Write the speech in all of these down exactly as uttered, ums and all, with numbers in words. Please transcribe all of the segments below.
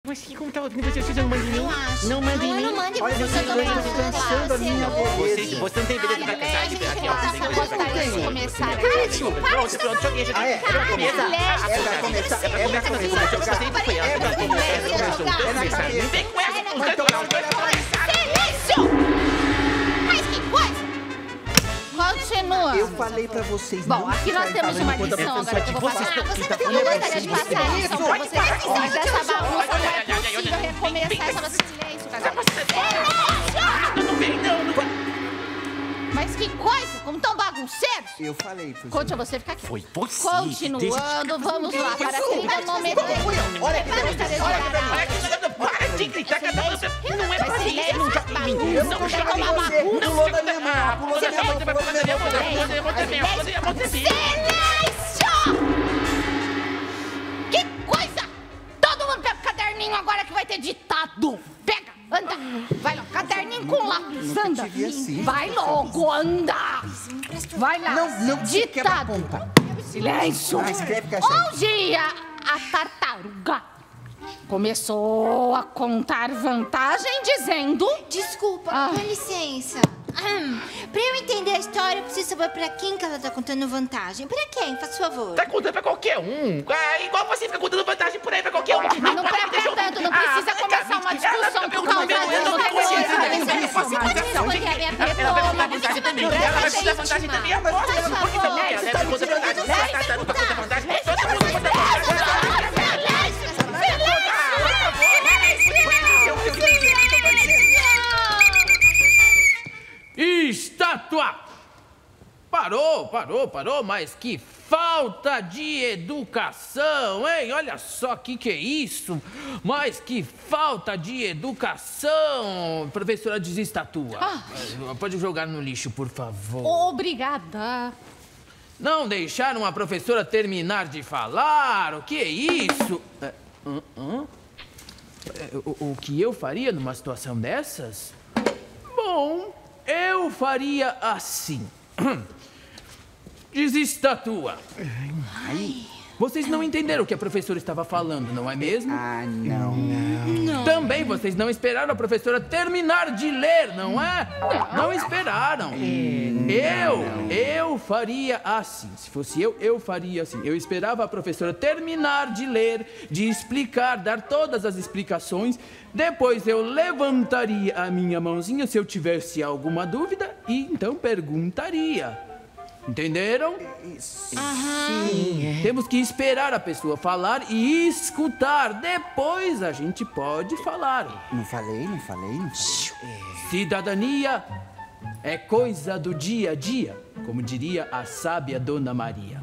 Mas que como tá ouvindo você, você não manda em mim? Não manda em mim. Não mande, Olha, professor, vocês dois estão cansando a minha Você, beleza. você não tem beleza pra cansar de ver aqui, ó. Você tem beleza pra Gostaria de cansar. começar Pronto, pronto, joguei, joguei. Ah, é? É pra começar. É pra começar, é pra começar. Eu sempre fui, é pra começar. É pra começar. É na cabeça. Não vem com essa, os Vai dois tomar os dois uma olhada. Silêncio! Mas que coisa! Continua. Eu falei pra vocês Bom, não aqui nós ficarem temos uma falando enquanto a lição agora que eu vou professora passar. Ah, você tá Eu falando gostaria de passar a lição pra vocês. Mas essa bagunça não é possível recomeçar essa silêncio, cara. Não vem, não, não vai. Mas que coisa, como tão bagunceiros. Eu falei, professor. Conte a você ficar aqui. Foi você. Continuando, vamos lá para a cronometragem. Olha aqui, Para de Olha aqui, para de gritar, que a pessoa não é pra isso. Não joga em mim. Eu Não não joga quero em uma mim. bagunça. Pulou da minha mão, pulou da minha mão, pulou da minha mão. Silêncio! Que coisa! Todo mundo pega o caderninho agora que vai ter ditado. Pega, anda. Vai lá, caderninho com lápis, anda. tive assim. Vai logo, anda. Vai lá. Não, não, você quebra a ditado. ponta. Silêncio. Ah, escreve, cachorro. Um dia, a tartaruga começou a contar vantagem dizendo... Desculpa, Ah. com licença. Hum, pra eu entender a história, eu preciso saber pra quem que ela tá contando vantagem. Pra quem? Faz favor. Tá contando pra qualquer um. É igual você fica contando vantagem por aí pra qualquer um. Mas não pra pra tanto, não precisa começar uma discussão por causa disso. Você pode a minha Ela vai contar diploma. vantagem também. Ela vai contar vantagem também. Eu posso, eu não posso também. Ela vai contar vantagem. Ela tá conta vantagem. Todo mundo conta vantagem. Estátua! Parou, parou, parou, mas que falta de educação, hein? Olha só que que é isso, mas que falta de educação. Professora, desestatua. Ah. Pode jogar no lixo, por favor. Obrigada. Não deixaram a professora terminar de falar, o que é isso? É, hã, hã? É, O, o que eu faria numa situação dessas? Bom, eu faria assim. Desestatua. Vocês não entenderam o que a professora estava falando, não é mesmo? Ah, não. Também vocês não esperaram a professora terminar de ler, não é? Não esperaram. Eu, eu faria assim. Se fosse eu, eu faria assim. Eu esperava a professora terminar de ler, de explicar, dar todas as explicações. Depois eu levantaria a minha mãozinha se eu tivesse alguma dúvida e então perguntaria. Entenderam? Sim. Temos que esperar a pessoa falar e escutar. Depois a gente pode falar. Não falei, não falei, não falei. Cidadania é coisa do dia a dia, como diria a sábia Dona Maria.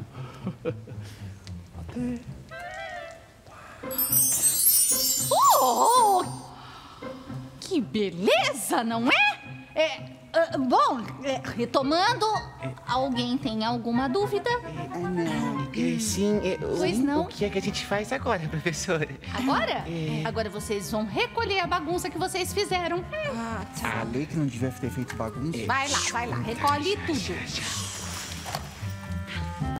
Oh, que beleza, não é? É... ah, bom, é, retomando, alguém tem alguma dúvida? Ah, não. É, sim, é, o, Pois não. o que é que a gente faz agora, professora? Agora? Agora vocês vão recolher a bagunça que vocês fizeram. Falei que não devia ter feito bagunça. Vai lá, vai lá, recolhe tudo.